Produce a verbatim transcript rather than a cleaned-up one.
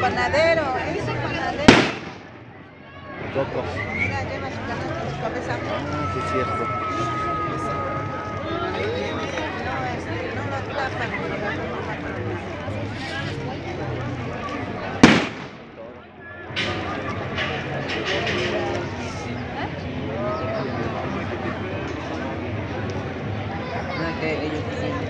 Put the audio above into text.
panadero, es un panadero. Coco. Mira, lleva su canasta en su cabeza. Ah, sí es cierto. No, este, no lo tapan, pero lo matan. Ah, que ellos